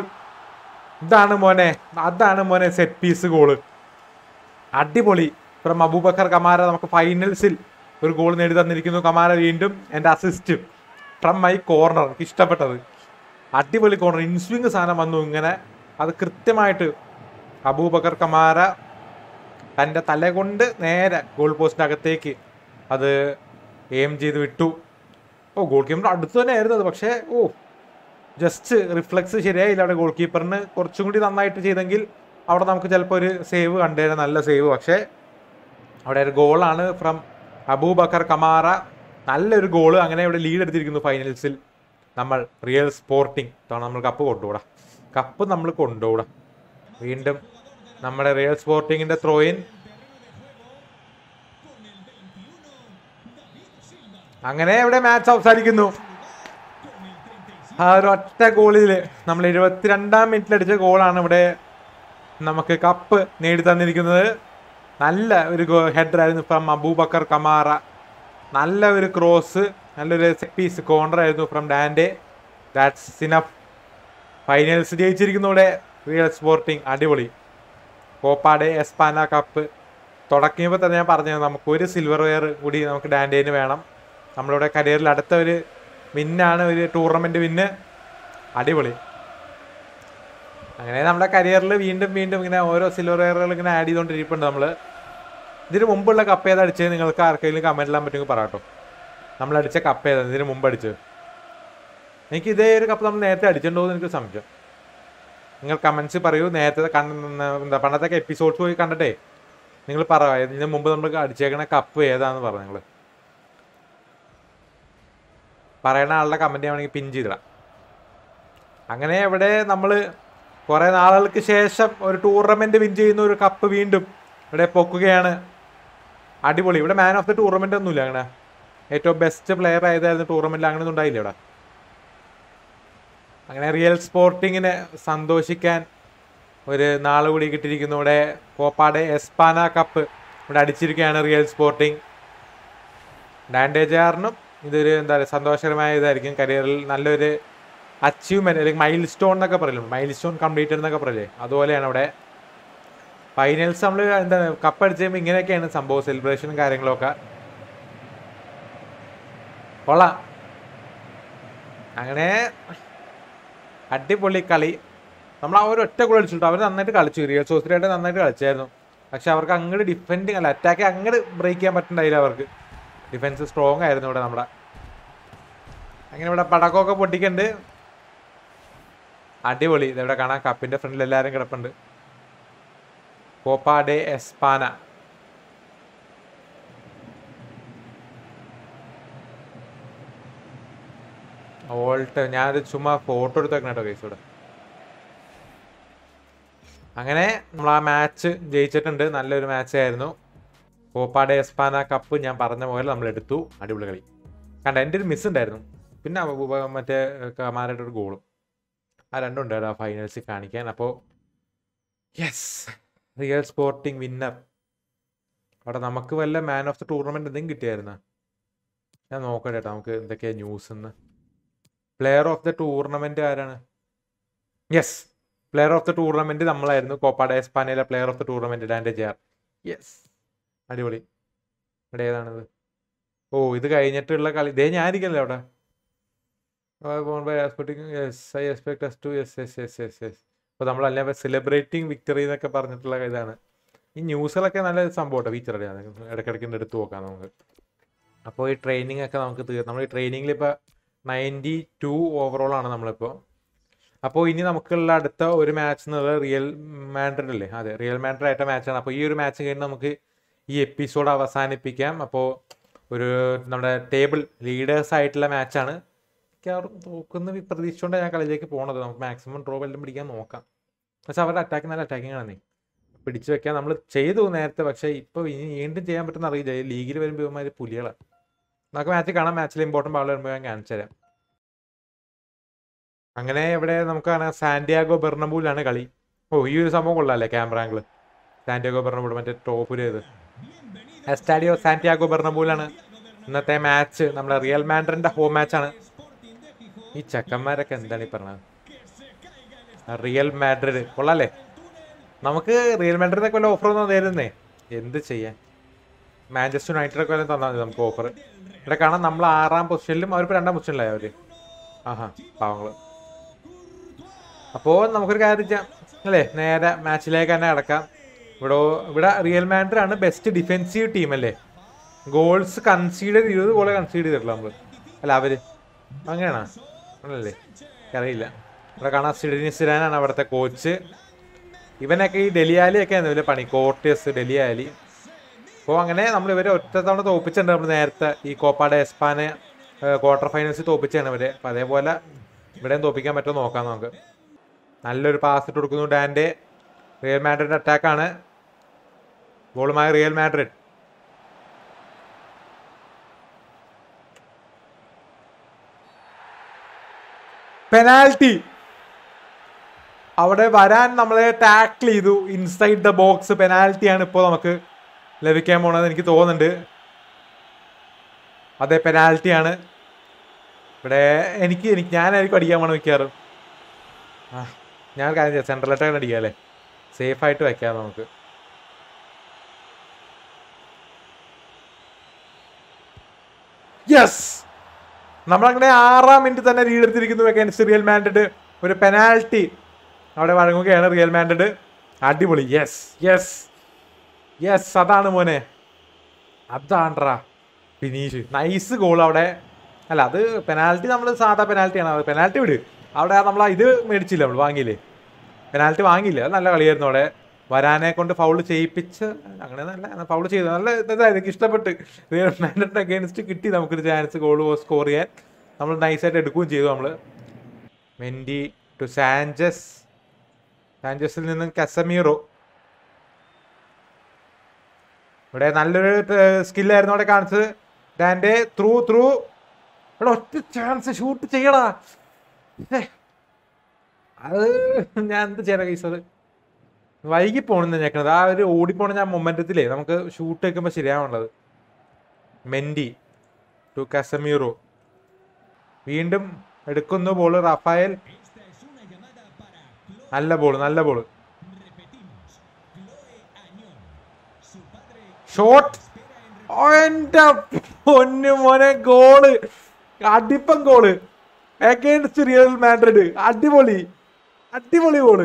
അതാണ് മോനെ സെറ്റ് പീസ് ഗോള്. അടിപൊളി ഫ്രം അബൂബക്കർ കമാര. നമുക്ക് ഫൈനൽസിൽ ഒരു ഗോൾ നേടി തന്നിരിക്കുന്നു കമാര. വീണ്ടും എൻ്റെ അസിസ്റ്റ് ഫ്രം മൈ കോർണർ, എനിക്ക് ഇഷ്ടപ്പെട്ടത്. അടിപൊളി കോർണർ, ഇൻസ്വിങ് സാധനം വന്നു ഇങ്ങനെ. അത് കൃത്യമായിട്ട് അബൂബക്കർ കമാര തൻ്റെ തല കൊണ്ട് നേരെ ഗോൾ പോസ്റ്റിൻ്റെ അകത്തേക്ക് അത് എയിം ചെയ്ത് വിട്ടു. ഗോൾ കീപ്പറിൻ്റെ അടുത്ത് തന്നെ ആയിരുന്നു അത്, പക്ഷേ ജസ്റ്റ് റിഫ്ലക്സ് ശരിയായില്ല. അവിടെ ഗോൾ കീപ്പറിന് കുറച്ചും കൂടി നന്നായിട്ട് ചെയ്തെങ്കിൽ അവിടെ നമുക്ക് ചിലപ്പോൾ ഒരു സേവ് കണ്ടുതരാം, നല്ല സേവ്. പക്ഷേ അവിടെ ഒരു ഗോളാണ് ഫ്രം അബൂബക്കർ കമാര, നല്ലൊരു ഗോള്. അങ്ങനെ ഇവിടെ ലീഡ് എടുത്തിരിക്കുന്നു ഫൈനൽസിൽ നമ്മൾ. റിയൽ സ്പോർട്ടിംഗ് നമ്മൾ കപ്പ് നമ്മൾ കൊണ്ടുപോടാ. വീണ്ടും നമ്മുടെ റിയൽ സ്പോർട്ടിങ്ങിന്റെ ത്രോയിൻ. അങ്ങനെ ഇവിടെ മാച്ച് അവസാനിക്കുന്നു. ആ ഒരു ഒറ്റ ഗോളിൽ നമ്മൾ 22-ാം മിനിറ്റിൽ അടിച്ച ഗോളാണ് ഇവിടെ നമുക്ക് കപ്പ് നേടി തന്നിരിക്കുന്നത്. നല്ല ഒരു ഹെഡറായിരുന്നു ഫ്രം അബൂബക്കർ കമാര. നല്ല ഒരു ക്രോസ് നല്ലൊരു സെറ്റ് പീസ് കോർണർ ആയിരുന്നു from Dante. That's enough. Finals ജയിച്ചിരിക്കുന്നതോടെ റിയൽ സ്പോർട്ടിംഗ്. അടിപൊളി. കോപ്പ ഡെ എസ്പാന കപ്പ് തുടങ്ങിയപ്പോൾ തന്നെ ഞാൻ പറഞ്ഞത് നമുക്കൊരു സിൽവർ വെയർ കൂടി നമുക്ക് ഡാൻഡേന് വേണം. നമ്മളുടെ കരിയറിൽ അടുത്ത ഒരു വിന്നാണ്, ഒരു ടൂർണമെൻറ്റ് വിന്ന്. അടിപൊളി. അങ്ങനെ നമ്മുടെ കരിയറിൽ വീണ്ടും വീണ്ടും ഇങ്ങനെ ഓരോ സിൽവർ വെയറുകൾ ഇങ്ങനെ ആഡ് ചെയ്തുകൊണ്ടിരിപ്പുണ്ട് നമ്മൾ. ഇതിന് മുമ്പുള്ള കപ്പ് ഏതാ അടിച്ചത് നിങ്ങൾക്ക് ആർക്കെങ്കിലും കമൻറ്റ് ഇടാൻ പറ്റുമെങ്കിൽ പറയാട്ടോ. നമ്മളടിച്ച കപ്പ് ഏതാണ് ഇതിന് മുമ്പ് അടിച്ചത്? എനിക്ക് ഇതേ ഒരു കപ്പ് നമ്മൾ നേരത്തെ അടിച്ചിട്ടുണ്ടോ എന്ന് എനിക്ക് സംശയം. നിങ്ങൾ കമൻസ് പറയൂ. നേരത്തെ എന്താ പണ്ടത്തെ എപ്പിസോഡ്സ് പോയി കണ്ടിട്ടേ നിങ്ങൾ പറയാം ഇതിന് മുമ്പ് നമ്മൾ അടിച്ചേക്കണ കപ്പ് ഏതാണെന്ന് പറഞ്ഞു. നിങ്ങൾ പറയണ ആളുടെ കമൻറ്റ് ആണെങ്കിൽ പിൻ ചെയ്തിടാം. അങ്ങനെ ഇവിടെ നമ്മൾ കുറേ നാളുകൾക്ക് ശേഷം ഒരു ടൂർണമെൻറ്റ് വിൻ ചെയ്യുന്ന ഒരു കപ്പ് വീണ്ടും ഇവിടെ പൊക്കുകയാണ്. അടിപൊളി. ഇവിടെ മാൻ ഓഫ് ദ ടൂർണമെൻ്റ് ഒന്നുമില്ല. അങ്ങനെ ഏറ്റവും ബെസ്റ്റ് പ്ലെയർ ആയതായിരുന്നു ടൂർണമെൻറ്റിൽ. അങ്ങനെയൊന്നും ഉണ്ടായില്ല ഇവിടെ. അങ്ങനെ റിയൽ സ്പോർട്ടിങ്ങിന് സന്തോഷിക്കാൻ ഒരു നാൾ കൂടി കിട്ടിയിരിക്കുന്നു. ഇവിടെ കോപ്പ ഡെ എസ്പാന കപ്പ് ഇവിടെ അടിച്ചിരിക്കുകയാണ് റിയൽ സ്പോർട്ടിങ്. ഡാൻഡേജാറിനും ഇതൊരു എന്താ പറയുക സന്തോഷകരമായ ഇതായിരിക്കും. കരിയറിൽ നല്ലൊരു അച്ചീവ്മെൻറ്റ് അല്ലെങ്കിൽ മൈൽ സ്റ്റോൺ എന്നൊക്കെ പറയില്ല, മൈൽ സ്റ്റോൺ കംപ്ലീറ്റഡ് എന്നൊക്കെ പറയില്ലേ, അതുപോലെയാണ് ഇവിടെ. ഫൈനൽസ് നമ്മൾ എന്താ കപ്പ് അടിച്ച് കഴിയുമ്പോൾ ഇങ്ങനെയൊക്കെയാണ് സംഭവം. സെലിബ്രേഷനും കാര്യങ്ങളൊക്കെ കൊള്ളാം. അങ്ങനെ അടിപൊളി കളി. നമ്മൾ ആ ഒരു ഒറ്റ ഗോൾ അടിച്ചിട്ടു. അവർ നന്നായിട്ട് കളിച്ചു. റിയൽ സോസിയായിട്ട് നന്നായിട്ട് കളിച്ചായിരുന്നു. പക്ഷെ അവർക്ക് അങ്ങോട്ട് ഡിഫെൻഡിങ് അല്ല അറ്റാക്ക് അങ്ങോട്ട് ബ്രേക്ക് ചെയ്യാൻ പറ്റുന്നുണ്ടായില്ല. അവർക്ക് ഡിഫെൻസ് സ്ട്രോങ് ആയിരുന്നു ഇവിടെ നമ്മുടെ. അങ്ങനെ ഇവിടെ പടക്കമൊക്കെ പൊട്ടിക്കുന്നുണ്ട്. അടിപൊളി. ഇതെവിടെ കാണാം കപ്പിൻ്റെ ഫ്രണ്ടിൽ എല്ലാവരും കിടപ്പുണ്ട്. Copa de España. ഓൾട്ട് ഞാനൊരു ചുമ്മാ ഫോട്ടോ എടുത്തേക്കണം കേട്ടോ കേസ് ഇവിടെ. അങ്ങനെ നമ്മൾ ആ മാച്ച് ജയിച്ചിട്ടുണ്ട്. നല്ലൊരു മാച്ച് ആയിരുന്നു. കോപ്പ ഡെ എസ്പാന കപ്പ് ഞാൻ പറഞ്ഞ പോലെ നമ്മൾ എടുത്തു. അടിപൊളി കളി. കണ്ട എൻ്റെ ഒരു മിസ് ഉണ്ടായിരുന്നു. പിന്നെ മറ്റേ കമാരുടെ ഒരു ഗോളും ആ രണ്ടും ഉണ്ടായിരുന്നു ആ ഫൈനൽസിൽ കാണിക്കാൻ. അപ്പോൾ യെസ്, റിയൽ സ്പോർട്ടിംഗ് വിന്നർ. അവിടെ നമുക്ക് വല്ല മാൻ ഓഫ് ദ ടൂർണമെൻറ്റ് എന്തെങ്കിലും കിട്ടിയായിരുന്നോ? ഞാൻ നോക്കട്ടെ കേട്ടോ നമുക്ക് എന്തൊക്കെയാണ് ന്യൂസ് എന്ന്. പ്ലെയർ ഓഫ് ദ ടൂർണമെൻറ്റ് ആരാണ്? Yes, player of the tournament നമ്മളായിരുന്നു. കോപ്പ ഡെ എസ്പാനയിലെ പ്ലെയർ ഓഫ് ദ ടൂർണമെൻറ്റ് ഡാൻഡേജാർ. യെസ്, അടിപൊളി. ഇവിടെ ഏതാണിത്? ഓ, ഇത് കഴിഞ്ഞിട്ടുള്ള കളി. ഇതേ ഞാനിരിക്കല്ലേ അവിടെ. അപ്പോൾ നമ്മളല്ല സെലിബ്രേറ്റിംഗ് വിക്ടറി എന്നൊക്കെ പറഞ്ഞിട്ടുള്ള ഇതാണ്. ഈ ന്യൂസുകളൊക്കെ നല്ല സംഭവം കേട്ടോ. ഫീച്ചർ അടിയാണ് ഇടയ്ക്കിടയ്ക്ക് എടുത്ത് നോക്കാം നമുക്ക്. അപ്പോൾ ഈ ട്രെയിനിങ് ഒക്കെ നമുക്ക് നമ്മൾ ഈ ട്രെയിനിങ്ങിൽ ഇപ്പോൾ 92 ഓവറോളാണ് നമ്മളിപ്പോൾ. അപ്പോൾ ഇനി നമുക്കുള്ള അടുത്ത ഒരു മാച്ച് എന്നുള്ളത് റിയൽ മാഡ്രിഡ് അല്ലേ? അതെ, റിയൽ മാഡ്രിഡ് ആയിട്ട് മാച്ചാണ്. അപ്പോൾ ഈ ഒരു മാച്ച് കഴിഞ്ഞ് നമുക്ക് ഈ എപ്പിസോഡ് അവസാനിപ്പിക്കാം. അപ്പോൾ ഒരു നമ്മുടെ ടേബിൾ ലീഡേഴ്സ് ആയിട്ടുള്ള മാച്ചാണ്. മിക്കവാറും തോക്കുന്ന പ്രതീക്ഷിച്ചുകൊണ്ട് ഞാൻ കളിയിലേക്ക് പോകണത്. നമുക്ക് മാക്സിമം ഡ്രോ എല്ലാം പിടിക്കാൻ നോക്കാം. പക്ഷെ അവരുടെ അറ്റാക്ക് നല്ല അറ്റാക്കിംഗ് ആണ്. പിടിച്ചു വെക്കാൻ നമ്മൾ ചെയ്തു നേരത്തെ. പക്ഷേ ഇപ്പോൾ ഇനി വീണ്ടും ചെയ്യാൻ പറ്റുന്ന അറിയില്ല. ലീഗിൽ വരുമ്പോൾ ഇവന്മാർ പുലികളാണ്. നമുക്ക് മാച്ച് കാണാം. മാച്ചിൽ ഇമ്പോർട്ടൻ്റ് ആൾ വരുമ്പോൾ ഞാൻ കാണിച്ചു തരാം. അങ്ങനെ ഇവിടെ നമുക്ക് കാണാം സാന്റിയാഗോ ബെർണബൂലാണ് കളി. ഓ, ഈ ഒരു സംഭവം കൊള്ളാമല്ലേ ക്യാമറ ആംഗിൾ. സാന്റിയാഗോ ബെർണബൂൾ മറ്റേ ടോപ്പിലേത് എസ്റ്റാഡിയോ സാന്റിയാഗോ ബെർണബൂലാണ് ഇന്നത്തെ മാച്ച്. നമ്മുടെ റിയൽ മാഡ്രിഡിന്റെ ഹോം മാച്ചാണ്. ഈ ചെക്കന്മാരൊക്കെ എന്താണ് ഈ പറഞ്ഞത്? റിയൽ മാഡ്രിഡ് കൊള്ളാല്ലേ. നമുക്ക് റിയൽ മാഡ്രിഡിനൊക്കെ വല്ല ഓഫർ ഒന്നും തരുന്നേ. എന്ത് ചെയ്യാൻ? മാഞ്ചസ്റ്റർ യുണൈറ്റഡൊക്കെ വല്ലതും തന്നാൽ മതി നമുക്ക് ഓഫർ. ഇവിടെ കാണാം നമ്മൾ 6ാം പൊസിഷനിലും അവരിപ്പോൾ 2ാം പൊസിഷനിലായി അവർ. ആഹാ, പാവങ്ങൾ. അപ്പോൾ നമുക്കൊരു കാര്യം ചെയ്യാം അല്ലേ, നേരെ മാച്ചിലേക്ക് തന്നെ കിടക്കാം. ഇവിടെ Real Madrid best defensive team അല്ലേ. ഗോൾസ് കൺസീഡ് 20 ഗോളെ കൺസീഡ് ചെയ്തിട്ടില്ല നമ്മൾ. അല്ല അവർ അങ്ങനെയാണോ? ആണല്ലേ, അറിയില്ല. ഇവിടെ കാണാം സിഡാനാണ് അവിടുത്തെ കോച്ച്. ഇവനൊക്കെ ഈ ഡെലിയാലിയൊക്കെ ആയിരുന്നു വലിയ പണി. കോർട്ടിയസ്, ഡെലിയാലി. അപ്പോൾ അങ്ങനെ നമ്മൾ ഇവരെ ഒറ്റ തവണ തോപ്പിച്ചിട്ടുണ്ട് നമ്മൾ നേരത്തെ. ഈ Copa de Espana quarter finals തോപ്പിച്ചാണ് ഇവരെ. അപ്പം അതേപോലെ ഇവിടെയും തോപ്പിക്കാൻ പറ്റുമോ നോക്കാം നമുക്ക്. നല്ലൊരു പാസ് ഇട്ട് കൊടുക്കുന്നു ഡാൻഡെ. റിയൽ മാഡ്രിഡ് അറ്റാക്കാണ്. ഗോളുമായി റിയൽ മാഡ്രിഡ്. പെനാൽറ്റി. അവിടെ വരാൻ നമ്മളെ ടാക്കിൾ ചെയ്തു. Inside the box. പെനാൽറ്റിയാണ് ഇപ്പോൾ നമുക്ക് ലഭിക്കാൻ പോണത് എനിക്ക് തോന്നുന്നുണ്ട്. അതെ, പെനാൽറ്റിയാണ്. ഇവിടെ ഞാനായിരിക്കും അടിക്കാൻ വേണം മിക്കാറും. ഞാൻ കാര്യം ചെയ്യാം, സെൻട്രലായിട്ടാണ് അടിക്കുക അല്ലേ, സേഫായിട്ട് വയ്ക്കാം നമുക്ക്. യെസ്, നമ്മളങ്ങനെ 6-ാം മിനിറ്റ് തന്നെ ലീഡ് എടുത്തിരിക്കുന്നു അഗൈൻസ്റ്റ് റിയൽ മാഡ്രിഡ്. ഒരു പെനാൽറ്റി അവിടെ വഴങ്ങുകയാണ് റിയൽ മാഡ്രിഡ്. അടിപൊളി. യെസ് യെസ് യെസ്, അതാണ് മോനെ, അതാണ്ട്രാ ഫിനീഷ്. നൈസ് ഗോൾ അവിടെ. അല്ല, അത് പെനാൽറ്റി, നമ്മൾ സാധാ പെനാൽറ്റിയാണ്. അത് പെനാൽറ്റി വിട്. അവിടെ നമ്മൾ ഇത് മേടിച്ചില്ല, നമ്മൾ വാങ്ങിയില്ലേ, പെനാൽറ്റി വാങ്ങിയില്ല. അത് നല്ല കളിയായിരുന്നു. അവിടെ വരാനെ കൊണ്ട് ഫൗള് ചെയ്യിപ്പിച്ച്, അങ്ങനെ നല്ല ഫൗള് ചെയ്തു. നല്ല ഇതായിരുന്നു, എനിക്ക് ഇഷ്ടപ്പെട്ട്. റിയൽ മാഡ്രിഡിന് അഗൈൻസ്റ്റ് കിട്ടി നമുക്കൊരു ചാൻസ് ഗോൾ സ്കോർ ചെയ്യാൻ. നമ്മൾ നൈസായിട്ട് എടുക്കുകയും ചെയ്തു. നമ്മൾ മെൻഡി ടു സാഞ്ചസ്, സാഞ്ചസിൽ നിന്നും കസമീറോ. ഇവിടെ നല്ലൊരു സ്കില്ലായിരുന്നു അവിടെ കാണിച്ചത്. ഡാൻഡെ ത്രൂ ഇവിടെ ഒറ്റ ചാൻസ് ഷൂട്ട് ചെയ്യടാ. അത് ഞാൻ എന്ത് ചെയ്യണം കൈസ്, അത് വൈകി പോണെന്ന് ഞെക്കണത്. ആ ഒരു ഓടിപ്പോണ ഞാൻ മൊമെന്റത്തിലേ നമുക്ക് ഷൂട്ട് വെക്കുമ്പോൾ ശരിയാവുള്ളത്. മെൻഡി ടു കസമീറോ, വീണ്ടും എടുക്കുന്നു ബോള്. റഫായൽ, നല്ല ബോള്. ഷോട്ട്, എന്റെ പൊന്നു മോനെ, ഗോള്, അടിപ്പം ഗോള് അഗൈൻസ്റ്റ് റിയൽ മാഡ്രിഡ്. അടിപൊളി ഗോള്.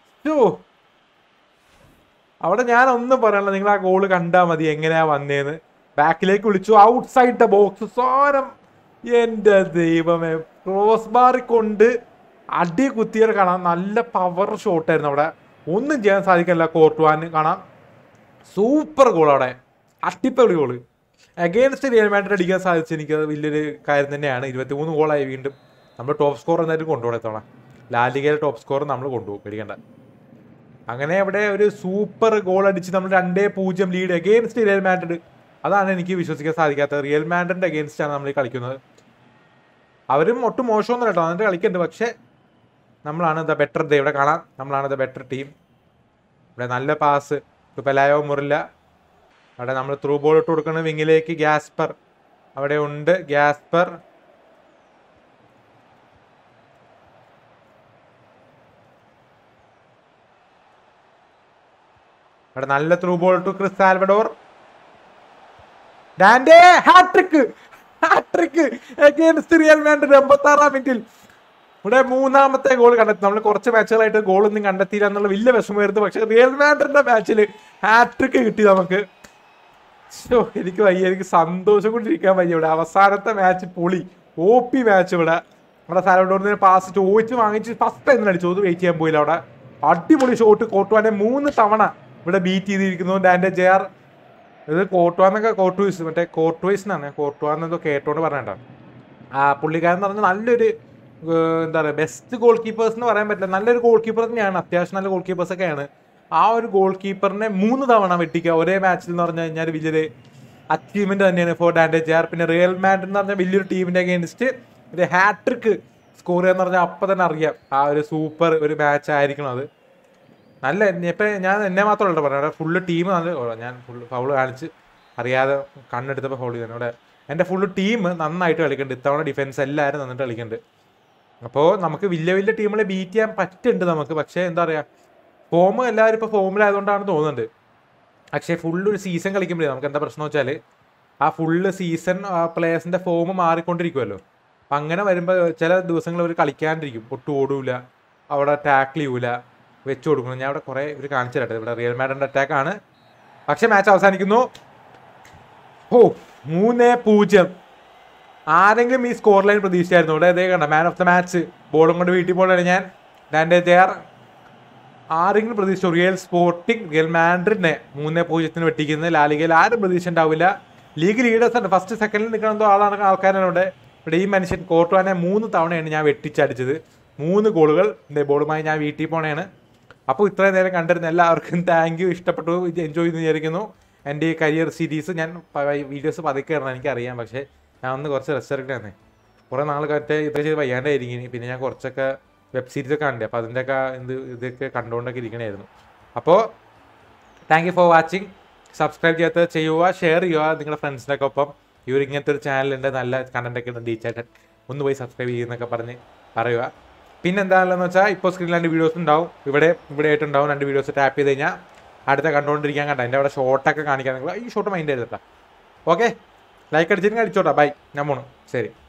അവിടെ ഞാൻ ഒന്നും പറയണല്ലോ, നിങ്ങൾ ആ ഗോള് കണ്ടാൽ മതി എങ്ങനെയാ വന്നേന്ന്. ബാക്കിലേക്ക് വിളിച്ചു, ഔട്ട് സൈഡ് ദ ബോക്സ്, സാരം. എന്റെ ദൈവമേ, ക്രോസ് ബാറിൽ കൊണ്ട് അടി കുത്തിയത് കാണാം. നല്ല പവർ ഷോട്ടായിരുന്നു അവിടെ, ഒന്നും ചെയ്യാൻ സാധിക്കില്ല. കോർട്ടുവാന് കാണാം, സൂപ്പർ ഗോൾ അവിടെ, അടിപൊളി ഗോള്. അഗൈൻസ്റ്റ് റിയൽ മാഡ്രിഡ് അടിക്കാൻ സാധിച്ചു, എനിക്കത് വലിയൊരു കാര്യം തന്നെയാണ്. 23 ഗോളായി. വീണ്ടും നമ്മൾ ടോപ്പ് സ്കോർ എന്തായാലും കൊണ്ടുപോകത്തോളാം. ലാലിഗയിലെ ടോപ്പ് സ്കോർ നമ്മൾ കൊണ്ടുപോകും, പേടിക്കണ്ട. അങ്ങനെ അവിടെ ഒരു സൂപ്പർ ഗോൾ അടിച്ച് നമ്മൾ 2-0 ലീഡ് അഗൈൻസ്റ്റ് റിയൽ മാഡ്രിഡ്. അതാണ് എനിക്ക് വിശ്വസിക്കാൻ സാധിക്കാത്തത്. റിയൽ മാഡ്രിഡിന്റെ അഗൈൻസ്റ്റ് ആണ് നമ്മൾ കളിക്കുന്നത്. അവരും ഒട്ടും മോശമൊന്നും കേട്ടോ, എന്നിട്ട് കളിക്കുന്നുണ്ട്. പക്ഷെ നമ്മളാണ് ദ ബെറ്റർ. ഇവിടെ കാണാം, നമ്മളാണ് ദ ബെറ്റർ ടീം. ഇവിടെ നല്ല പാസ്, പെലായോ മുറില്ല. അവിടെ നമ്മൾ ത്രൂ ബോൾ ഇട്ട് കൊടുക്കുന്നത് വിങ്ങിലേക്ക്. ഗ്യാസ്പർ അവിടെ ഉണ്ട്. ഗ്യാസ്പർ അവിടെ നല്ല through ball to Chris Salvador. Dante hat trick against Real Madrid 86-ാം മിനിറ്റിൽ. ഇവിടെ 3ാമത്തെ ഗോൾ കണ്ടെത്തി. നമ്മൾ കുറച്ച് മാച്ചുകളായിട്ട് ഗോളൊന്നും കണ്ടെത്തിയില്ല എന്നുള്ള വലിയ വിഷമമായിരുന്നു. പക്ഷെ റിയൽ മാഡ്രിഡിന്റെ മാച്ചിൽ ഹാട്രിക് കിട്ടി നമുക്ക്. എനിക്ക് വയ്യ, എനിക്ക് സന്തോഷം കൊണ്ടിരിക്കാൻ വയ്യ. ഇവിടെ അവസാനത്തെ മാച്ച് പൊളി, OP മാച്ച്. ഇവിടെ സാൽവഡോറിന് പാസ് ചോദിച്ച് വാങ്ങിച്ച് ഫസ്റ്റ് ടൈം അടിച്ചു, അത് വെയിറ്റ് ചെയ്യാൻ പോയില്ല. അവിടെ അടിപൊളി ഷോട്ട്. കോർട്ടുവാനെ 3 തവണ ഇവിടെ ബീറ്റ് ചെയ്തിരിക്കുന്നു. ഡാൻഡെ ജെയർ, ഇത് കോർട്ടുവാന്നൊക്കെ കോർട്ടുവൈസ്, മറ്റേ കോർട്ടുവൈസ് എന്നാണ്, കോർട്ടുവാന്നെന്തോ കേട്ടോണ്ട് പറഞ്ഞേട്ടാ. പുള്ളിക്കാരൻ എന്ന് പറഞ്ഞാൽ നല്ലൊരു എന്താ പറയുക, ബെസ്റ്റ് ഗോൾ കീപ്പേഴ്സ് എന്ന് പറയാൻ പറ്റില്ല, നല്ലൊരു ഗോൾ കീപ്പർ തന്നെയാണ്. അത്യാവശ്യം നല്ല ഗോൾ കീപ്പേഴ്സൊക്കെയാണ്. ആ ഒരു ഗോൾ കീപ്പറിനെ 3 തവണ വെട്ടിക്കുക ഒരേ മാച്ചിൽ എന്ന് പറഞ്ഞു കഴിഞ്ഞാൽ വലിയൊരു അച്ചീവ്മെന്റ് തന്നെയാണ് ഫോർ ഡാൻഡെ ജെയർ. പിന്നെ റിയൽ മാഡ്രിഡ് എന്ന് പറഞ്ഞാൽ വലിയൊരു ടീമിന്റെ അഗൈൻസ്റ്റ് ഒരു ഹാട്രിക് സ്കോർ ചെയ്യാന്ന് പറഞ്ഞാൽ അപ്പം തന്നെ അറിയാം ആ ഒരു സൂപ്പർ ഒരു മാച്ച് ആയിരിക്കണം അത്. നല്ല ഇപ്പം ഞാൻ എന്നെ മാത്രമല്ല പറഞ്ഞത്, അവിടെ ഫുള്ള് ടീം നല്ല, ഞാൻ ഫുള്ള് ഫൗള് കാണിച്ച് അറിയാതെ കണ്ണെടുത്തപ്പോൾ ഫൗൾ ചെയ്തു. ഇവിടെ എൻ്റെ ഫുള്ള് ടീം നന്നായിട്ട് കളിക്കുന്നുണ്ട്. ഇത്തവണ ഡിഫൻസ് എല്ലാവരും നന്നായിട്ട് കളിക്കുന്നുണ്ട്. അപ്പോൾ നമുക്ക് വലിയ വലിയ ടീമുകളെ ബീറ്റ് ചെയ്യാൻ പറ്റുന്നുണ്ട് നമുക്ക്. പക്ഷേ എന്താ പറയുക, ഫോം എല്ലാവരും ഇപ്പോൾ ഫോമിലായതുകൊണ്ടാണ് തോന്നുന്നുണ്ട്. പക്ഷേ ഫുള്ളൊരു സീസൺ കളിക്കുമ്പോഴേ നമുക്ക് എന്താ പ്രശ്നം വെച്ചാൽ ആ ഫുള്ള് സീസൺ പ്ലേയേഴ്സിൻ്റെ ഫോം മാറിക്കൊണ്ടിരിക്കുമല്ലോ. അപ്പം അങ്ങനെ വരുമ്പോൾ ചില ദിവസങ്ങൾ അവർ കളിക്കാണ്ടിരിക്കും, ഒട്ടും ഓടൂല, അവിടെ ടാക്കിൾ ചെയ്യൂല, വെച്ച് കൊടുക്കണം. ഞാൻ അവിടെ കുറേ ഇവർ കാണിച്ചു തരട്ടെ. ഇവിടെ റിയൽ മാഡ്രിഡിൻ്റെ അറ്റാക്കാണ്, പക്ഷേ മാച്ച് അവസാനിക്കുന്നു. 3-0. ആരെങ്കിലും ഈ സ്കോർ ലൈൻ പ്രതീക്ഷിച്ചായിരുന്നു? ഇവിടെ ഇതേ കണ്ട മാൻ ഓഫ് ദ മാച്ച് ബോളും കൊണ്ട് വീട്ടിൽ പോകണേ ഞാൻ. Dante Jair. ആരെങ്കിലും പ്രതീക്ഷിച്ചു റിയൽ മാഡ്രിഡിനെ 3-0 വെട്ടിക്കുന്നത്? ലാലിഗയിൽ ആരും പ്രതീക്ഷ ഉണ്ടാവില്ല. ലീഗ് ലീഡേഴ്സ് ആണ്, ഫസ്റ്റ് സെക്കൻഡിൽ നിൽക്കണമെന്തോ ആൾക്കാരാണ് ഇവിടെ. ഇവിടെ ഈ മനുഷ്യൻ കോർട്ടുവാനെ 3 തവണയാണ് ഞാൻ വെട്ടിച്ചടിച്ചത്. 3 ഗോളുകൾ. ബോളുമായി ഞാൻ വീട്ടിൽ പോണേണ്. അപ്പോൾ ഇത്രയും നേരം കണ്ടിരുന്ന എല്ലാവർക്കും താങ്ക് യു. ഇഷ്ടപ്പെട്ടു, എൻജോയ് ചെയ്ത് വിചാരിക്കുന്നു. എൻ്റെ ഈ കരിയർ സീരീസ് ഞാൻ വീഡിയോസ് പതുക്കെ ഇടണം എനിക്കറിയാം, പക്ഷേ ഞാൻ ഒന്ന് കുറച്ച് റെസ്റ്റ് എടുക്കണേ. കുറേ നാൾ മറ്റേ ഇതൊക്കെ ചെയ്ത് വയ്യാണ്ടായിരിക്കും. പിന്നെ ഞാൻ കുറച്ചൊക്കെ വെബ് സീരീസൊക്കെ കണ്ടേ, അപ്പോൾ അതിൻ്റെയൊക്കെ ഇതൊക്കെ കണ്ടുകൊണ്ടൊക്കെ ഇരിക്കണമായിരുന്നു. അപ്പോൾ thank you for watching. Subscribe ചെയ്യാത്ത ചെയ്യുക, ഷെയർ ചെയ്യുക നിങ്ങളുടെ ഫ്രണ്ട്സിനൊക്കെ ഒപ്പം. ഇങ്ങനത്തെ ഒരു ചാനലുണ്ട്, നല്ല കണ്ടൻറ്റൊക്കെ ഉണ്ട്. ഡീച്ചായിട്ട് ഒന്ന് പോയി സബ്സ്ക്രൈബ് ചെയ്യുന്നൊക്കെ പറഞ്ഞ് പറയുക. പിന്നെ എന്താണെന്ന് വെച്ചാൽ ഇപ്പോൾ സ്ക്രീനിൽ 2 വീഡിയോസ് ഉണ്ടാവും, ഇവിടെ ആയിട്ടുണ്ടാവും 2 വീഡിയോസ്. ടാപ്പ് ചെയ്ത് കഴിഞ്ഞാൽ അടുത്ത കണ്ടുകൊണ്ടിരിക്കാൻ കണ്ട എൻ്റെ അവിടെ ഷോർട്ടൊക്കെ കാണിക്കാൻ. നിങ്ങൾ ഈ ഷോർട്ട് മൈൻഡ് ചെയ്തിട്ടാ. ഓക്കെ, ലൈക്ക് അടിച്ചിട്ടുണ്ടെങ്കിൽ അടിച്ചോട്ടാ. ബൈ, ഞാൻ പോണു. ശരി.